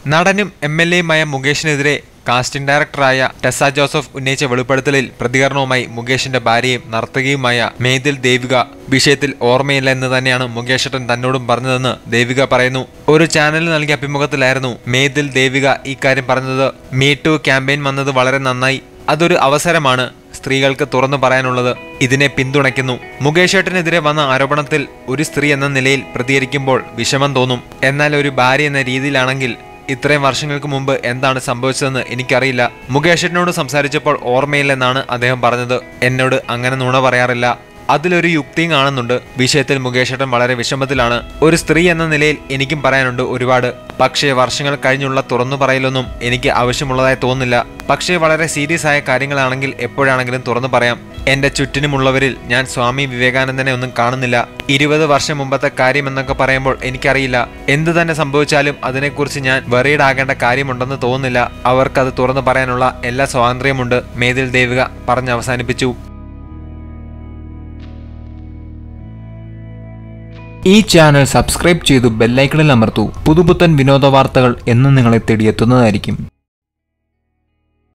നടനും MLAയുമായ മുകേഷിനെതിരെ കാസ്റ്റിംഗ് ഡയറക്ടറായ ടെസ ജോസഫ് ഉന്നയിച്ച വെളിപ്പെടുത്തലിൽ പ്രതികരണവുമായി മുകേഷിന്റെ ഭാര്യയും നർത്തകിയുമായ മേതിൽ ദേവിക വിഷയത്തിൽ ഓർമ്മയില്ല എന്ന് തന്നെയാണ് മുകേഷേട്ടൻ തന്നോടും പറഞ്ഞതെന്ന് ദേവിക പറയുന്നു. ഒരു ചാനലിൽ നൽകിയ അഭിമുഖത്തിലായിരുന്നു മേതിൽ ദേവിക ഇക്കാര്യം പറഞ്ഞത്. മീ ടു ക്യാമ്പയിൻ വന്നത് വളരെ നന്നായി. അതൊരു അവസരമാണ് സ്ത്രീകൾക്ക് തുറന്നു പറയാനുള്ളത്. ഇതിനെ പിന്തുണയ്ക്കുന്നു. മുകേഷേട്ടനെതിരെ വന്ന ആരോപണത്തിൽ ഒരു സ്ത്രീ എന്ന നിലയിൽ പ്രതികരിക്കുമ്പോൾ വിഷമം തോന്നും. എന്നാൽ ഒരു ഭാര്യ എന്ന രീതിയിലാണെങ്കിൽ ഇത്രയും വർഷങ്ങൾക്ക് മുമ്പ് എന്താണ് സംഭവിച്ചതെന്ന് എനിക്കറിയില്ല. മുകേഷേട്ടനോട് സംസാരിച്ചപ്പോൾ ഓർമ്മയില്ലെന്നാണ് അദ്ദേഹം പറഞ്ഞത്. എന്നോട് അങ്ങനെ നുണ പറയാറില്ല. അതിലൊരു യുക്തിയും കാണുന്നുണ്ട്. വിഷയത്തിൽ മുകേഷേട്ടൻ വളരെ വിഷമത്തിലാണ്. ഒരു സ്ത്രീ എന്ന നിലയിൽ എനിക്കും പറയാനുണ്ട് ഒരുപാട്. പക്ഷേ വർഷങ്ങൾ കഴിഞ്ഞുള്ള തുറന്നു പറയലൊന്നും എനിക്ക് ആവശ്യമുള്ളതായി തോന്നുന്നില്ല. പക്ഷേ വളരെ സീരിയസ് ആയ കാര്യങ്ങളാണെങ്കിൽ എപ്പോഴാണെങ്കിലും തുറന്നു പറയാം. എന്റെ ചുറ്റിനുമുള്ളവരിൽ ഞാൻ സ്വാമി വിവേകാനന്ദനെ ഒന്നും കാണുന്നില്ല. 20 വർഷം മുമ്പത്തെ കാര്യം എന്നൊക്കെ പറയുമ്പോൾ എനിക്കറിയില്ല. എന്തു തന്നെ സംഭവിച്ചാലും അതിനെക്കുറിച്ച് ഞാൻ വെറീഡ് ആകേണ്ട കാര്യമുണ്ടെന്ന് തോന്നുന്നില്ല. അവർക്കത് തുറന്നു പറയാനുള്ള എല്ലാ സ്വാതന്ത്ര്യമുണ്ട്, മേതിൽ ദേവിക പറഞ്ഞവസാനിപ്പിച്ചു. ഈ ചാനൽ സബ്സ്ക്രൈബ് ചെയ്തു ബെല്ലൈക്കണിൽ അമർത്തൂ. പുതുപുത്തൻ വിനോദ വാർത്തകൾ എന്നും നിങ്ങളെ തേടിയെത്തുന്നതായിരിക്കും.